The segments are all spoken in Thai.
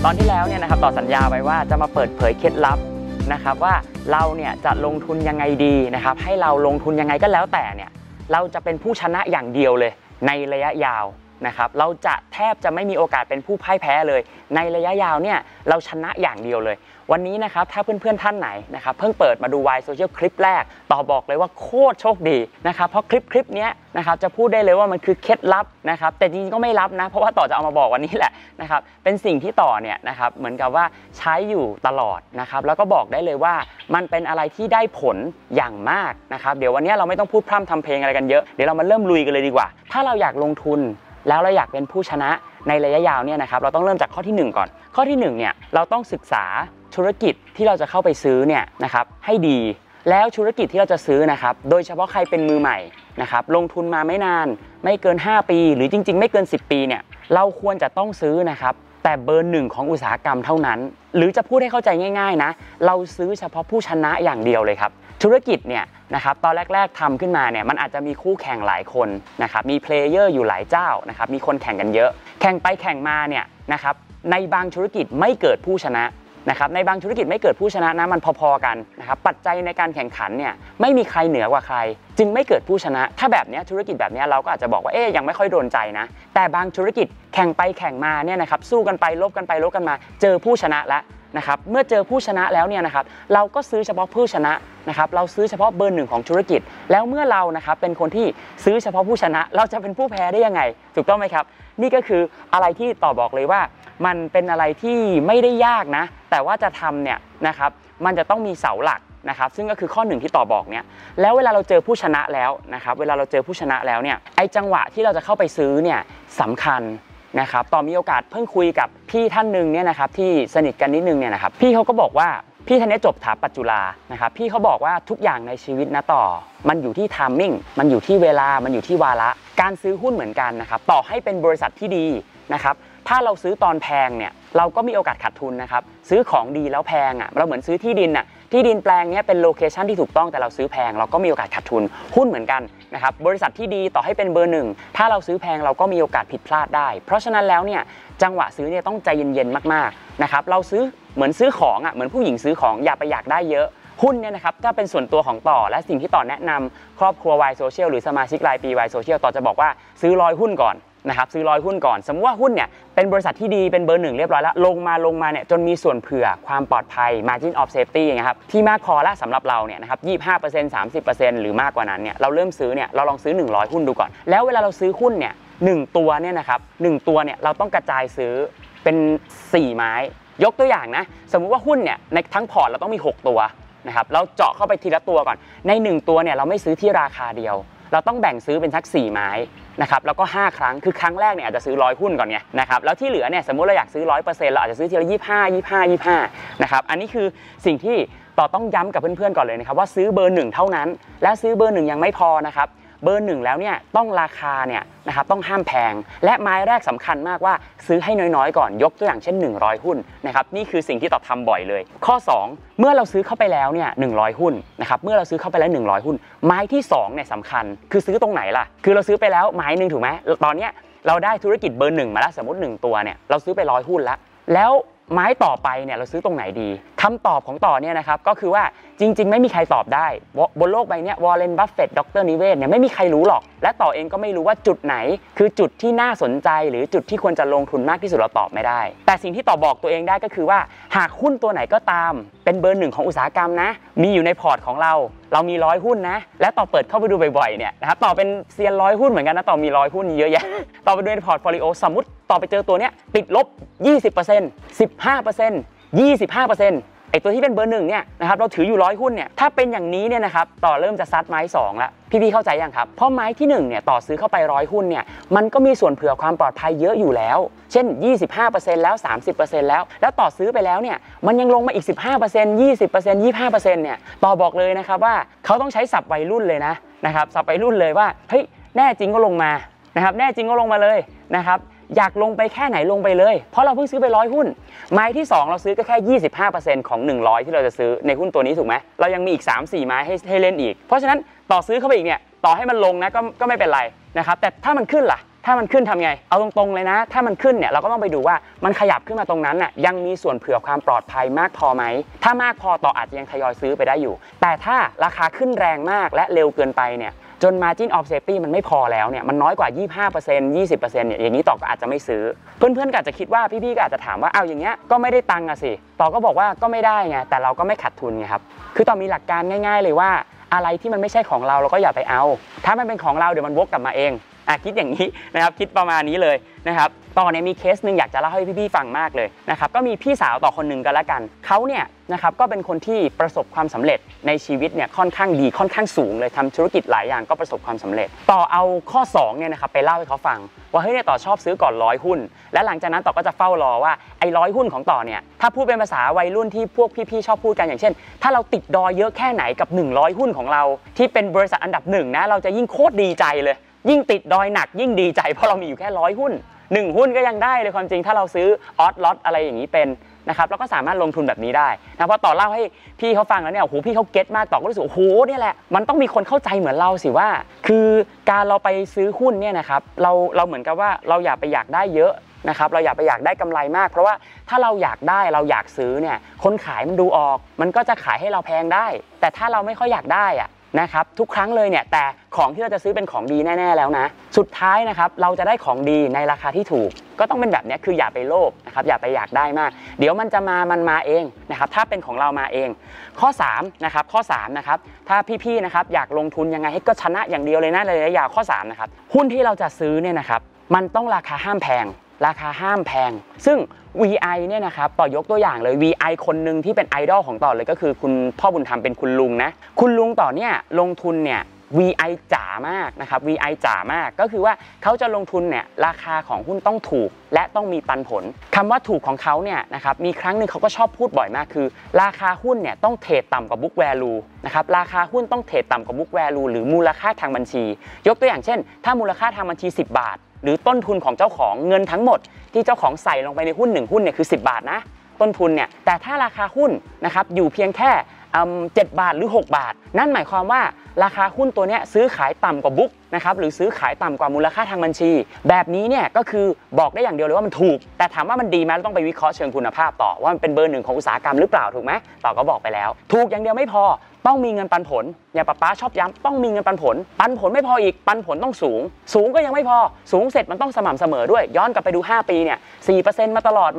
ตอนที่แล้วเนี่ยนะครับต่อสัญญาไว้ว่าจะมาเปิดเผยเคล็ดลับนะครับว่าเราเนี่ยจะลงทุนยังไงดีนะครับให้เราลงทุนยังไงก็แล้วแต่เนี่ยเราจะเป็นผู้ชนะอย่างเดียวเลยในระยะยาวนะครับเราจะแทบจะไม่มีโอกาสเป็นผู้พ่ายแพ้เลยในระยะยาวเนี่ยเราชนะอย่างเดียวเลยวันนี้นะครับถ้าเพื่อนๆท่านไหนนะครับเพิ่งเปิดมาดู Why Social คลิปแรกต่อบอกเลยว่าโคตรโชคดีนะครับเพราะคลิปนี้นะครับจะพูดได้เลยว่ามันคือเคล็ดลับนะครับแต่จริงๆก็ไม่ลับนะเพราะว่าต่อจะเอามาบอกวันนี้แหละนะครับเป็นสิ่งที่ต่อเนี่ยนะครับเหมือนกับว่าใช้อยู่ตลอดนะครับแล้วก็บอกได้เลยว่ามันเป็นอะไรที่ได้ผลอย่างมากนะครับเดี๋ยววันนี้เราไม่ต้องพูดพร่ำทำเพลงอะไรกันเยอะเดี๋ยวเรามาเริ่มลุยกันเลยดีกว่าถ้าเราอยากลงทุนแล้วเราอยากเป็นผู้ชนะในระยะยาวเนี่ยนะครับเราต้องเริ่มจากข้อที่1ก่อนข้อที่1เนี่ยเราต้องศึกษาธุรกิจที่เราจะเข้าไปซื้อเนี่ยนะครับให้ดีแล้วธุรกิจที่เราจะซื้อนะครับโดยเฉพาะใครเป็นมือใหม่นะครับลงทุนมาไม่นานไม่เกิน5ปีหรือจริงๆไม่เกิน10ปีเนี่ยเราควรจะต้องซื้อนะครับแต่เบอร์1ของอุตสาหกรรมเท่านั้นหรือจะพูดให้เข้าใจง่ายๆนะเราซื้อเฉพาะผู้ชนะอย่างเดียวเลยครับธุรกิจเนี่ยนะครับตอนแรกๆทำขึ้นมาเนี่ยมันอาจจะมีคู่แข่งหลายคนนะครับมีเพลเยอร์อยู่หลายเจ้านะครับมีคนแข่งกันเยอะแข่งไปแข่งมาเนี่ยนะครับในบางธุรกิจไม่เกิดผู้ชนะนะครับในบางธุรกิจไม่เกิดผู้ชนะนะมันพอๆกันนะครับปัจจัยในการแข่งขันเนี่ยไม่มีใครเหนือกว่าใครจึงไม่เกิดผู้ชนะถ้าแบบนี้ธุรกิจแบบนี้เราก็อาจจะบอกว่ายังไม่ค่อยโดนใจนะแต่บางธุรกิจแข่งไปแข่งมาเนี่ยนะครับสู้กันไปลบกันมาเจอผู้ชนะแล้วนะครับเมื่อเจอผู้ชนะแล้วเนี่ยนะครับเราก็ซื้อเฉพาะผู้ชนะนะครับเราซื้อเฉพาะเบอร์1ของธุรกิจแล้วเมื่อเรานะครับเป็นคนที่ซื้อเฉพาะผู้ชนะเราจะเป็นผู้แพ้ได้ยังไงถูกต้องไหมครับนี่ก็คืออะไรที่ต่อบอกเลยว่ามันเป็นอะไรที่ไม่ได้ยากนะแต่ว่าจะทำเนี่ยนะครับมันจะต้องมีเสาหลักนะครับซึ่งก็คือข้อ1ที่ต่อบอกเนี่ยแล้วเวลาเราเจอผู้ชนะแล้วนะครับเวลาเราเจอผู้ชนะแล้วเนี่ยไอ้จังหวะที่เราจะเข้าไปซื้อเนี่ยสำคัญนะครับต่อมีโอกาสเพิ่งคุยกับพี่ท่านหนึ่งเนี่ยนะครับที่สนิทกันนิดนึงเนี่ยนะครับพี่เขาก็บอกว่าพี่ท่านนี้จบสถาปัตย์จุฬานะครับพี่เขาบอกว่าทุกอย่างในชีวิตนะต่อมันอยู่ที่ไทมิ่งมันอยู่ที่เวลามันอยู่ที่วาระการซื้อหุ้นเหมือนกันนะครับต่อให้เป็นบริษัทที่ดีนะครับถ้าเราซื้อตอนแพงเนี่ยเราก็มีโอกาสขาดทุนนะครับซื้อของดีแล้วแพงเราเหมือนซื้อที่ดินที่ดินแปลงนี้เป็นโลเคชันที่ถูกต้องแต่เราซื้อแพงเราก็มีโอกาสขาดทุนหุ้นเหมือนกันนะครับบริษัทที่ดีต่อให้เป็นเบอร์1ถ้าเราซื้อแพงเราก็มีโอกาสผิดพลาดได้เพราะฉะนั้นแล้วเนี่ยจังหวะซื้อเนี่ยต้องใจเย็นๆมากๆนะครับเราซื้อเหมือนซื้อของเหมือนผู้หญิงซื้อของอย่าไปอยากได้เยอะหุ้นเนี่ยนะครับถ้าเป็นส่วนตัวของต่อและสิ่งที่ต่อแนะนำครอบครัว Why Social หรือสมาชิกรายปี Why Social ต่อจะบอกว่าซื้อ100หุ้นก่อนนะครับซื้อ100หุ้นก่อนสมมติว่าหุ้นเนี่ยเป็นบริษัทที่ดีเป็นเบอร์1เรียบร้อยแล้วลงมาเนี่ยจนมีส่วนเผื่อความปลอดภัย margin of safety อย่างเงี้ยครับที่มากพอแล้วสำหรับเราเนี่ยนะครับ 25% 30% หรือมากกว่านั้นเนี่ยเราเริ่มซื้อเนี่ยเราลองซื้อ100หุ้นดูก่อนแล้วเวลาเราซื้อหุ้นเนี่ย1ตัวเนี่ยนะครับ1ตัวเนี่ยเราต้องกระจายซื้อเป็น4ไม้ยกตัวอย่างนะสมมุติว่าหุ้นเนี่ยในทั้งพอร์ตเราต้องมี6ตัวนะครับเราเจาะเข้าไปทีละตัวก่อนใน1ตัวเนี่ยเราไม่ซื้อที่ราคาเดียวเราต้องแบ่งซื้อเป็นสัก4ไม้นะครับแล้วก็5ครั้งคือครั้งแรกเนี่ยอาจจะซื้อ100หุ้นก่อนไงนะครับแล้วที่เหลือเนี่ยสมมุติเราอยากซื้อ 100% เราอาจจะซื้อทีละ25นะครับอันนี้คือสิ่งที่ต่อต้องย้ำกับเพื่อนๆก่อนเลยนะครับว่าซื้อเบอร์1เท่านั้นและซื้อเบอร์1ยังไม่พอนะครับเบอร์1แล้วเนี่ยต้องราคาเนี่ยนะครับต้องห้ามแพงและไม้แรกสำคัญมากว่าซื้อให้น้อยๆก่อนยกตัวอย่างเช่น100หุ้นนะครับนี่คือสิ่งที่ต่อทำบ่อยเลยข้อ2เมื่อเราซื้อเข้าไปแล้วเนี่ย100หุ้นนะครับเมื่อเราซื้อเข้าไปแล้ว100หุ้นไม้ที่2เนี่ยสำคัญคือซื้อตรงไหนล่ะคือเราซื้อไปแล้วไม้นึงถูกไหมตอนนี้เราได้ธุรกิจเบอร์1มาแล้วสมมติ1ตัวเนี่ยเราซื้อไป100หุ้นแล้วไม้ต่อไปเนี่ยเราซื้อตรงไหนดีคำตอบของต่อเนี่ยนะครับก็คือว่าจริงๆไม่มีใครตอบได้บนโลกใบนี้วอร์เรน บัฟเฟตต์ดร.นิเวศน์เนี่ยไม่มีใครรู้หรอกและต่อเองก็ไม่รู้ว่าจุดไหนคือจุดที่น่าสนใจหรือจุดที่ควรจะลงทุนมากที่สุดเราตอบไม่ได้แต่สิ่งที่ต่อบอกตัวเองได้ก็คือว่าหากหุ้นตัวไหนก็ตามเป็นเบอร์1ของอุตสาหกรรมนะมีอยู่ในพอร์ตของเรามี100หุ้นนะและต่อเปิดเข้าไปดูบ่อยๆเนี่ยนะครับต่อเป็นเซียน100หุ้นเหมือนกันนะต่อมี100หุ้นเยอะแยะต่อไปดูในพอร์ตโฟลิโอสมมุติต่อไปเจอตัวเนี้ยติดลบ 20% 15% ไอตัวที่เป็นเบอร์1เนี่ยนะครับเราถืออยู่100หุ้นเนี่ยถ้าเป็นอย่างนี้เนี่ยนะครับต่อเริ่มจะซัดไม้2แล้วพี่ๆเข้าใจยังครับเพราะไม้ที่1เนี่ยต่อซื้อเข้าไป100หุ้นเนี่ยมันก็มีส่วนเผื่อความปลอดภัยเยอะอยู่แล้วเช่น 25% แล้ว 30% แล้วต่อซื้อไปแล้วเนี่ยมันยังลงมาอีก 15% 20% 25% เนี่ยต่อบอกเลยนะครับว่าเขาต้องใช้ศัพท์วัยรุ่นเลยนะครับศัพท์วัยรุ่นเลยว่าเฮ้ยแน่จริงก็ลงมานะครับแน่จริงก็ลงมาเลยนะครับอยากลงไปแค่ไหนลงไปเลยเพราะเราเพิ่งซื้อไป100หุ้นไม้ที่2เราซื้อก็แค่ 25% ของ100ที่เราจะซื้อในหุ้นตัวนี้ถูกไหมเรายังมีอีก 3-4 ไม้ให้เล่นอีกเพราะฉะนั้นต่อซื้อเข้าไปอีกเนี่ยต่อให้มันลงนะก็ไม่เป็นไรนะครับแต่ถ้ามันขึ้นล่ะถ้ามันขึ้นทำไงเอาตรงๆเลยนะถ้ามันขึ้นเนี่ยเราก็ต้องไปดูว่ามันขยับขึ้นมาตรงนั้นน่ะยังมีส่วนเผื่อความปลอดภัยมากพอไหมถ้ามากพอต่ออาจจะยังทยอยซื้อไปได้อยู่แต่ถ้าราคาขึ้นแรงมากและเร็วเกินไปเนี่ยจน margin of safety มันไม่พอแล้วเนี่ยมันน้อยกว่า 25% 20% เนี่ยอย่างนี้ต่อก็อาจจะไม่ซื้อเพื่อนๆก็อาจจะคิดว่าพี่ๆก็อาจจะถามว่าเอาอย่างเงี้ยก็ไม่ได้ตังค์อะสิต่อก็บอกว่าก็ไม่ได้ไงแต่เราก็ไม่ขาดทุนไงครับคือต่อมีหลักการง่ายๆเลยว่าอะไรที่มันไม่ใช่ของเราก็อย่าไปเอาถ้ามันเป็นของเราเดี๋ยวมันวกกลับมาเองคิดอย่างนี้นะครับคิดประมาณนี้เลยนะครับต่อเนี่ยมีเคสหนึ่งอยากจะเล่าให้พี่ๆฟังมากเลยนะครับก็มีพี่สาวต่อคนหนึ่งกันละกันเขาเนี่ยนะครับก็เป็นคนที่ประสบความสำเร็จในชีวิตเนี่ยค่อนข้างดีค่อนข้างสูงเลยทำธุรกิจหลายอย่างก็ประสบความสำเร็จต่อเอาข้อ2เนี่ยนะครับไปเล่าให้เขาฟังว่าเฮ้ยเนี่ยต่อชอบซื้อก่อน100หุ้นและหลังจากนั้นต่อก็จะเฝ้ารอว่าไอ้100หุ้นของต่อเนี่ยถ้าพูดเป็นภาษาวัยรุ่นที่พวกพี่ๆชอบพูดกันอย่างเช่นถ้าเราติดดอยเยอะแค่ไหนกับ100หุ้นของเราที่เป็นบริษัทอันดับ1นะเราจะยิ่งโคตรดีใจเลยยิ่งติดดอยหนักยิ่งดีใจเพราะเรามีอยู่แค่100หุ้น1หุ้นก็ยังได้เลยความจริงถ้าเราซื้อออสล็อตอะไรอย่างนี้เป็นนะครับแล้วก็สามารถลงทุนแบบนี้ได้นะเพราะต่อเล่าให้พี่เขาฟังแล้วเนี่ยโอ้โหพี่เขาเก็ตมากต่อก็รู้สึกโอ้โหเนี่ยแหละมันต้องมีคนเข้าใจเหมือนเราสิว่าคือการเราไปซื้อหุ้นเนี่ยนะครับเราเหมือนกับว่าเราอยากไปอยากได้เยอะนะครับเราอยากไปอยากได้กำไรมากเพราะว่าถ้าเราอยากได้เราอยากซื้อเนี่ยคนขายมันดูออกมันก็จะขายให้เราแพงได้แต่ถ้าเราไม่ค่อยอยากได้อะนะครับทุกครั้งเลยเนี่ยแต่ของที่เราจะซื้อเป็นของดีแน่ๆแล้วนะสุดท้ายนะครับเราจะได้ของดีในราคาที่ถูกก็ต้องเป็นแบบนี้คืออย่าไปโลภนะครับอย่าไปอยากได้มากเดี๋ยวมันจะมันมาเองนะครับถ้าเป็นของเรามาเองข้อ3นะครับข้อ3นะครับถ้าพี่ๆนะครับอยากลงทุนยังไงให้ก็ชนะอย่างเดียวเลยนะในระยะยาวข้อ3นะครับหุ้นที่เราจะซื้อเนี่ยนะครับมันต้องราคาห้ามแพงราคาห้ามแพงซึ่ง VI เนี่ยนะครับต่อยกตัวอย่างเลย VI คนหนึ่งที่เป็นไอดอลของต่อเลยก็คือคุณพ่อบุญธรรมเป็นคุณลุงนะคุณลุงต่อเนี่ยลงทุนเนี่ย VI จ๋ามากนะครับ VI จ๋ามากก็คือว่าเขาจะลงทุนเนี่ยราคาของหุ้นต้องถูกและต้องมีปันผลคำว่าถูกของเขาเนี่ยนะครับมีครั้งหนึ่งเขาก็ชอบพูดบ่อยมากคือราคาหุ้นเนี่ยต้องเทรดต่ำกว่า book value นะครับราคาหุ้นต้องเทรดต่ำกว่า book value หรือมูลค่าทางบัญชียกตัวอย่างเช่นถ้ามูลค่าทางบัญชี10 บาทหรือต้นทุนของเจ้าของเงินทั้งหมดที่เจ้าของใส่ลงไปในหุ้น1หุ้นเนี่ยคือ10 บาทนะต้นทุนเนี่ยแต่ถ้าราคาหุ้นนะครับอยู่เพียงแค่7 บาทหรือ6 บาทนั่นหมายความว่าราคาหุ้นตัวนี้ซื้อขายต่ำกว่าบุ๊กนะครับหรือซื้อขายต่ำกว่ามูลค่าทางบัญชีแบบนี้เนี่ยก็คือบอกได้อย่างเดียวเลยว่ามันถูกแต่ถามว่ามันดีไหมเราต้องไปวิเคราะห์เชิงคุณภาพต่อว่ามันเป็นเบอร์1ของอุตสาหกรรมหรือเปล่าถูกไหมต่อก็บอกไปแล้วถูกอย่างเดียวไม่พอต้องมีเงินปันผลอย่างป๊าชอบย้ำต้องมีเงินปันผลไม่พออีกปันผลต้องสูงก็ยังไม่พอสูงเสร็จมันต้องสม่ำเสมอด้วยย้อนกลับไปดู5ปีเนี่ย 4% มาตลอดไหม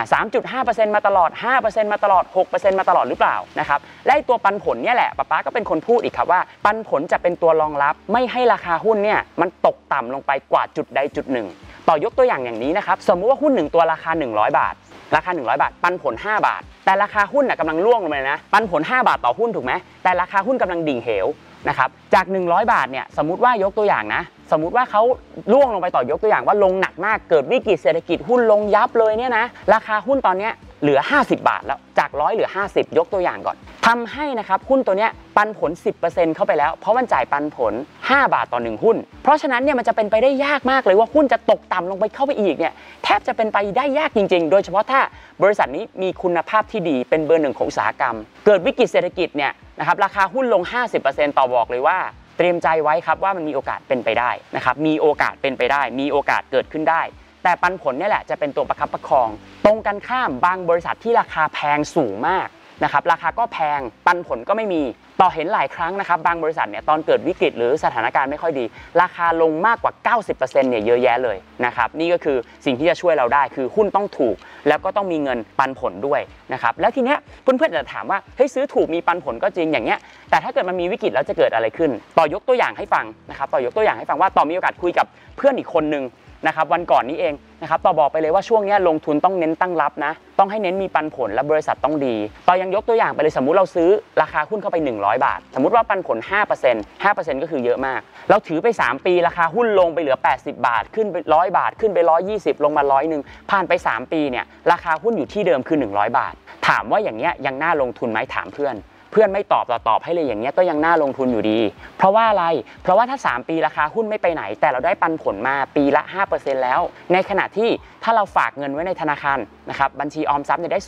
3.5% มาตลอด 5% มาตลอด 6% มาตลอดหรือเปล่านะครับและตัวปันผลเนี่ยแหละป๊าก็เป็นคนพูดอีกครับว่าปันผลจะเป็นตัวรองรับไม่ให้ราคาหุ้นเนี่ยมันตกต่ำลงไปกว่าจุดใดจุดหนึ่งต่อยกตัวอย่างนี้นะครับสมมุติว่าหุ้น1ตัวราคา100 บาทราคา100 บาทปันผล5 บาทแต่ราคาหุ้นกำลังร่วงลงไปนะปันผล5 บาทต่อหุ้นถูกไหมแต่ราคาหุ้นกำลังดิ่งเหวนะครับจาก100 บาทเนี่ยสมมุติว่ายกตัวอย่างนะสมมุติว่าเขาร่วงลงไปต่อยกตัวอย่างว่าลงหนักมากเกิดวิกฤตเศรษฐกิจหุ้นลงยับเลยเนี่ยนะราคาหุ้นตอนนี้เหลือ50 บาทแล้วจาก100เหลือ50ยกตัวอย่างก่อนทำให้นะครับหุ้นตัวนี้ปันผล 10% เข้าไปแล้วเพราะมันจ่ายปันผล5 บาทต่อ1หุ้นเพราะฉะนั้นเนี่ยมันจะเป็นไปได้ยากมากเลยว่าหุ้นจะตกต่ำลงไปเข้าไปอีกเนี่ยแทบจะเป็นไปได้ยากจริงๆโดยเฉพาะถ้าบริษัทนี้มีคุณภาพที่ดีเป็นเบอร์1ของอุตสาหกรรมเกิดวิกฤตเศรษฐกิจเนี่ยนะครับราคาหุ้นลง 50% ต่อบอกเลยว่าเตรียมใจไว้ครับว่ามันมีโอกาสเป็นไปได้นะครับมีโอกาสเป็นไปได้มีโอกาสเกิดขึ้นได้แต่ปันผลนี่แหละจะเป็นตัวประคับประคองตรงกันข้ามบางบริษัทที่ราคาแพงสูงมากนะครับราคาก็แพงปันผลก็ไม่มีต่อเห็นหลายครั้งนะครับบางบริษัทเนี่ยตอนเกิดวิกฤตหรือสถานการณ์ไม่ค่อยดีราคาลงมากกว่า 90% เนี่ยเยอะแยะเลยนะครับนี่ก็คือสิ่งที่จะช่วยเราได้คือหุ้นต้องถูกแล้วก็ต้องมีเงินปันผลด้วยนะครับแล้วทีเนี้ยเพื่อนๆจะถามว่าเฮ้ยซื้อถูกมีปันผลก็จริงอย่างเงี้ยแต่ถ้าเกิดมันมีวิกฤตแล้วจะเกิดอะไรขึ้นต่อยกตัวอย่างให้ฟังนะครับต่อยกตัวอย่างให้ฟังว่าต่อมีโอกาสคุยกับเพื่อนอีกคนนึงนะครับวันก่อนนี้เองนะครับต่อบอกไปเลยว่าช่วงนี้ลงทุนต้องเน้นตั้งรับนะต้องให้เน้นมีปันผลและบริษัทต้องดีต่อยังยกตัวอย่างไปเลยสมมุติเราซื้อราคาหุ้นเข้าไป100 บาทสมมุติว่าปันผล 5% ก็คือเยอะมากเราถือไป3ปีราคาหุ้นลงไปเหลือ80 บาทขึ้นไป100 บาทขึ้นไป120ลงมา100นึงผ่านไป3ปีเนี่ยราคาหุ้นอยู่ที่เดิมคือ100 บาทถามว่าอย่างเงี้ยยังน่าลงทุนไหมถามเพื่อนเพื่อนไม่ตอบให้เลยอย่างเงี้ยก็ยังน่าลงทุนอยู่ดีเพราะว่าอะไรเพราะว่าถ้า3ปีราคาหุ้นไม่ไปไหนแต่เราได้ปันผลมาปีละ 5% แล้วในขณะที่ถ้าเราฝากเงินไว้ในธนาคารนะครับบัญชีออมทรัพย์ได้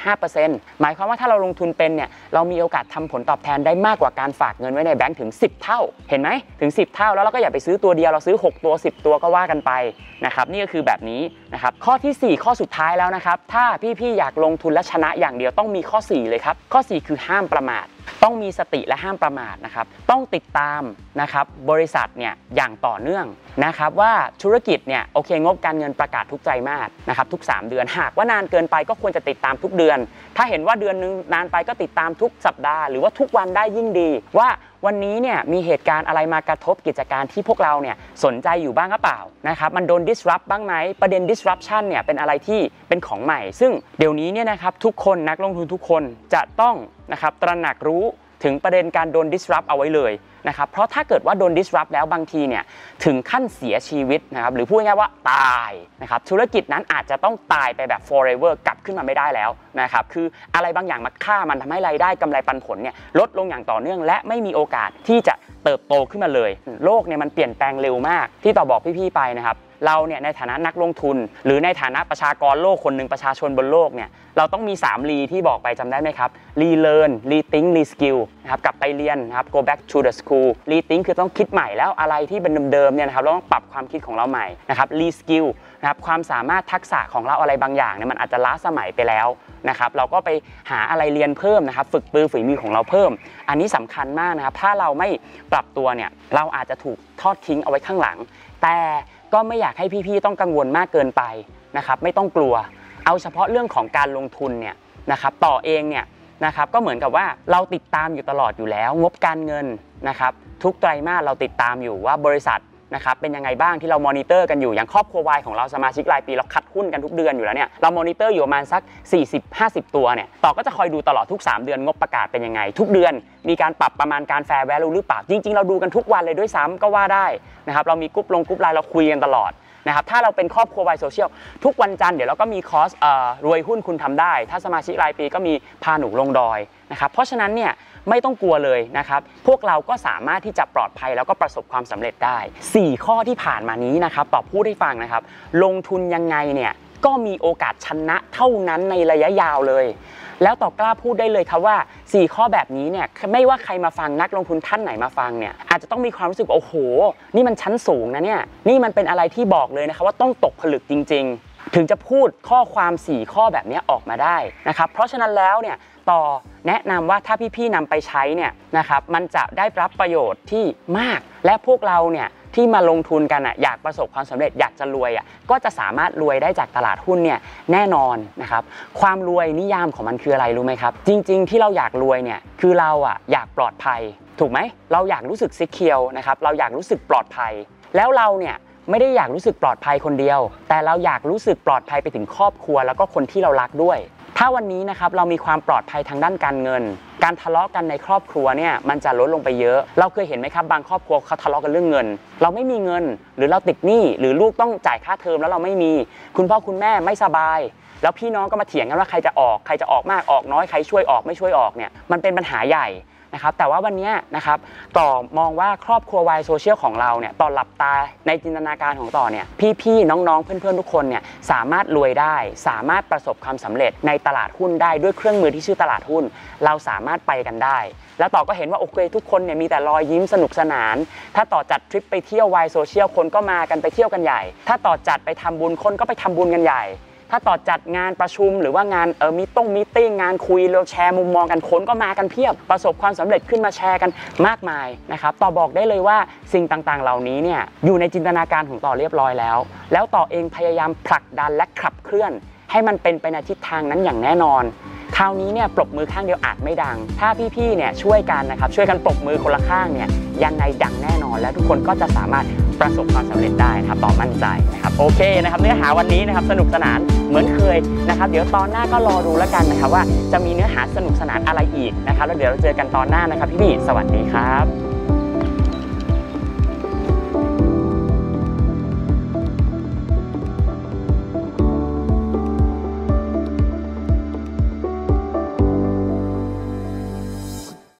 0.5% หมายความว่าถ้าเราลงทุนเป็นเนี่ยเรามีโอกาสทำผลตอบแทนได้มากกว่าการฝากเงินไว้ในแบงก์ถึง10 เท่าเห็นไหมถึง10 เท่าแล้วเราก็อย่าไปซื้อตัวเดียวเราซื้อ6 ตัว10 ตัวก็ว่ากันไปนะครับนี่ก็คือแบบนี้นะครับข้อที่4ข้อสุดท้ายแล้วนะครับถ้าพี่ๆอยากลงทุนและชนะอย่างเดียวต้องมีข้อ4เลยครับข้อ4คือห้ามประมาทต้องมีสติและห้ามประมาทนะครับต้องติดตามนะครับบริษัทเนี่ยอย่างต่อเนื่องนะครับว่าธุรกิจเนี่ยโอเคงบการเงินประกาศทุกไตรมาสนะครับทุก3เดือนหากว่านานเกินไปก็ควรจะติดตามทุกเดือนถ้าเห็นว่าเดือนนึงนานไปก็ติดตามทุกสัปดาห์หรือว่าทุกวันได้ยิ่งดีว่าวันนี้เนี่ยมีเหตุการณ์อะไรมากระทบกิจการที่พวกเราเนี่ยสนใจอยู่บ้างหรือเปล่านะครับมันโดน disrupt บ้างไหมประเด็น disruption เนี่ยเป็นอะไรที่เป็นของใหม่ซึ่งเดี๋ยวนี้เนี่ยนะครับทุกคนนักลงทุนทุกคนจะต้องนะครับตระหนักรู้ถึงประเด็นการโดน disrupt เอาไว้เลยนะครับเพราะถ้าเกิดว่าโดน disrupt แล้วบางทีเนี่ยถึงขั้นเสียชีวิตนะครับหรือพูดง่ายๆว่าตายนะครับธุรกิจนั้นอาจจะต้องตายไปแบบ forever กลับขึ้นมาไม่ได้แล้วนะครับคืออะไรบางอย่างมาฆ่ามันทำให้รายได้กำไรปันผลเนี่ยลดลงอย่างต่อเนื่องและไม่มีโอกาสที่จะเติบโตขึ้นมาเลยโลกเนี่ยมันเปลี่ยนแปลงเร็วมากที่ต่อบอกพี่ๆไปนะครับเราเนี่ยในฐานะนักลงทุนหรือในฐานะประชากรโลกคนหนึ่งประชาชนบนโลกเนี่ยเราต้องมี3 รีที่บอกไปจำได้ไหมครับ relearn rethink reskill นะครับกลับไปเรียนนะครับ go back to the school rethink คือต้องคิดใหม่แล้วอะไรที่เป็นเดิมๆเนี่ยนะครับเราต้องปรับความคิดของเราใหม่นะครับ reskill นะครับความสามารถทักษะของเราอะไรบางอย่างเนี่ยมันอาจจะล้าสมัยไปแล้วนะครับเราก็ไปหาอะไรเรียนเพิ่มนะครับฝึกปือฝีมือของเราเพิ่มอันนี้สำคัญมากนะครับถ้าเราไม่ปรับตัวเนี่ยเราอาจจะถูกทอดทิ้งเอาไว้ข้างหลังแต่ก็ไม่อยากให้พี่ๆต้องกังวลมากเกินไปนะครับไม่ต้องกลัวเอาเฉพาะเรื่องของการลงทุนเนี่ยนะครับต่อเองเนี่ยนะครับก็เหมือนกับว่าเราติดตามอยู่ตลอดอยู่แล้วงบการเงินนะครับทุกไตรมาสเราติดตามอยู่ว่าบริษัทนะครับเป็นยังไงบ้างที่เรามอนิเตอร์กันอยู่อย่างครอบครัววายของเราสมาชิกรายปีเราคัดหุ้นกันทุกเดือนอยู่แล้วเนี่ยเรามอนิเตอร์อยู่ประมาณสัก 40-50 ตัวเนี่ยต่อก็จะคอยดูตลอดทุก3 เดือนงบประกาศเป็นยังไงทุกเดือนมีการปรับประมาณการแฟร์แวลูหรือเปล่าจริงๆเราดูกันทุกวันเลยด้วยซ้ำก็ว่าได้นะครับเรามีกรุ๊ปไลน์เราคุยกันตลอดนะครับถ้าเราเป็นครอบครัววายโซเชียลทุกวันจันทร์เดี๋ยวเราก็มีคอร์สรวยหุ้นคุณทำได้ถ้าสมาชิกรายปีก็มีพาหนูลงดอยนะครับเพราะฉะนั้นเนี่ยไม่ต้องกลัวเลยนะครับพวกเราก็สามารถที่จะปลอดภัยแล้วก็ประสบความสำเร็จได้4ข้อที่ผ่านมานี้นะครับตอบพูดให้ฟังนะครับลงทุนยังไงเนี่ยก็มีโอกาสชนะเท่านั้นในระยะยาวเลยแล้วต่อกล้าพูดได้เลยครับว่า4ข้อแบบนี้เนี่ยไม่ว่าใครมาฟังนักลงทุนท่านไหนมาฟังเนี่ยอาจจะต้องมีความรู้สึกโอ้โหนี่มันชั้นสูงนะเนี่ยนี่มันเป็นอะไรที่บอกเลยนะครับว่าต้องตกผลึกจริงๆถึงจะพูดข้อความ4ข้อแบบนี้ออกมาได้นะครับเพราะฉะนั้นแล้วเนี่ยต่อแนะนำว่าถ้าพี่ๆนำไปใช้เนี่ยนะครับมันจะได้รับประโยชน์ที่มากและพวกเราเนี่ยที่มาลงทุนกันอยากประสบความสำเร็จอยากจะรวยก็จะสามารถรวยได้จากตลาดหุ้นเนี่ยแน่นอนนะครับความรวยนิยามของมันคืออะไรรู้ไหมครับจริงๆที่เราอยากรวยเนี่ยคือเราอยากปลอดภัยถูกไหมเราอยากรู้สึกซิเคียวนะครับเราอยากรู้สึกปลอดภัยแล้วเราเนี่ยไม่ได้อยากรู้สึกปลอดภัยคนเดียวแต่เราอยากรู้สึกปลอดภัยไปถึงครอบครัวแล้วก็คนที่เรารักด้วยถ้าวันนี้นะครับเรามีความปลอดภัยทางด้านการเงินการทะเลาะกันในครอบครัวเนี่ยมันจะลดลงไปเยอะเราเคยเห็นไหมครับบางครอบครัวเขาทะเลาะกันเรื่องเงินเราไม่มีเงินหรือเราติดหนี้หรือลูกต้องจ่ายค่าเทอมแล้วเราไม่มีคุณพ่อคุณแม่ไม่สบายแล้วพี่น้องก็มาเถียงกันว่าใครจะออกมากออกน้อยใครช่วยออกไม่ช่วยออกเนี่ยมันเป็นปัญหาใหญ่นะครับแต่ว่าวันนี้นะครับต่อมองว่าครอบครัววายโซเชียลของเราเนี่ยต่อหลับตาในจินตนาการของต่อเนี่ยพี่ๆน้องๆเพื่อนๆทุกคนเนี่ยสามารถรวยได้สามารถประสบความสำเร็จในตลาดหุ้นได้ด้วยเครื่องมือที่ชื่อตลาดหุ้นเราสามารถไปกันได้แล้วต่อก็เห็นว่าโอเคทุกคนเนี่ยมีแต่รอยยิ้มสนุกสนานถ้าต่อจัดทริปไปเที่ยววายโซเชียลคนก็มากันไปเที่ยวกันใหญ่ถ้าต่อจัดไปทำบุญคนก็ไปทำบุญกันใหญ่ถ้าต่อจัดงานประชุมหรือว่างานมีติ้งงานคุยเราแชร์มุมมองกันคนก็มากันเพียบประสบความสำเร็จขึ้นมาแชร์กันมากมายนะครับต่อบอกได้เลยว่าสิ่งต่างๆเหล่านี้เนี่ยอยู่ในจินตนาการของต่อเรียบร้อยแล้วต่อเองพยายามผลักดันและขับเคลื่อนให้มันเป็นไปในทิศทางนั้นอย่างแน่นอนคราวนี้เนี่ยปรบมือข้างเดียวอาจไม่ดังถ้าพี่ๆเนี่ยช่วยกันนะครับช่วยกันปรบมือคนละข้างเนี่ยยังไงดังแน่นอนและทุกคนก็จะสามารถประสบความสำเร็จได้นะครับต่อมั่นใจนะครับโอเคนะครับเนื้อหาวันนี้นะครับสนุกสนานเหมือนเคยนะครับเดี๋ยวตอนหน้าก็รอดูแล้วกันนะครับว่าจะมีเนื้อหาสนุกสนานอะไรอีกนะครับแล้วเดี๋ยวเราเจอกันตอนหน้านะครับพี่ๆสวัสดีครับ